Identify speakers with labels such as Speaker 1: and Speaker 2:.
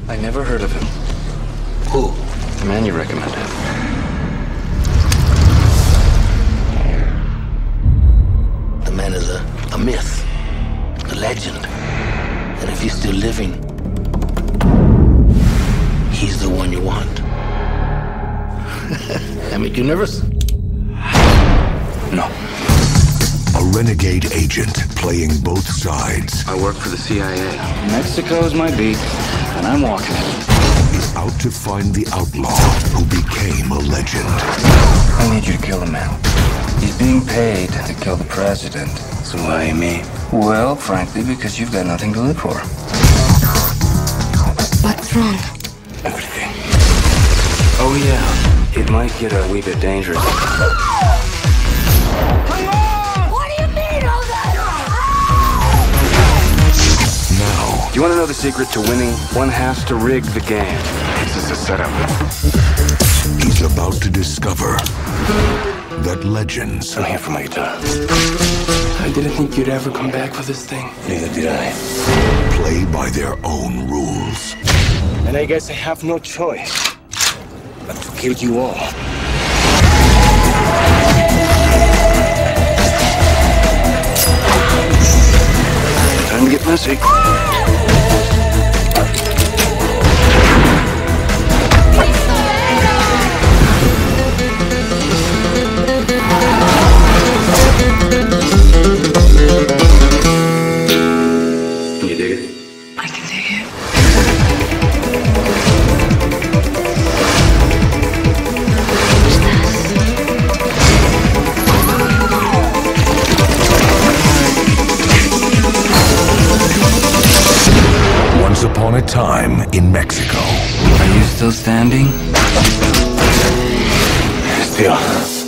Speaker 1: I never heard of him.
Speaker 2: Who?
Speaker 1: The man you recommended.
Speaker 2: The man is a myth, a legend. And if he's still living, he's the one you want. I make you nervous?
Speaker 1: No.
Speaker 3: A renegade agent playing both sides
Speaker 1: I work for the CIA. Mexico's my beat, and I'm walking it.
Speaker 3: is out to find the outlaw who became a legend.
Speaker 1: I need you to kill the man. He's being paid to kill the president. So why me? Well, frankly, because you've got nothing to live for.
Speaker 4: What's wrong?
Speaker 1: Everything. Oh yeah, it might get a wee bit dangerous.
Speaker 4: What do you mean, Jose?
Speaker 3: Now,
Speaker 1: Do you want to know the secret to winning? One has to rig the game. It's just a setup.
Speaker 3: he's about to discover that legends
Speaker 1: I'm here for my guitar.
Speaker 5: I didn't think you'd ever come back for this thing.
Speaker 1: Neither did I.
Speaker 3: play by their own rules.
Speaker 5: And I guess I have no choice but to kill you all.
Speaker 1: Time to get messy. You dig it?
Speaker 4: I can dig it.
Speaker 3: Once upon a time in Mexico.
Speaker 1: Are you still standing? Still.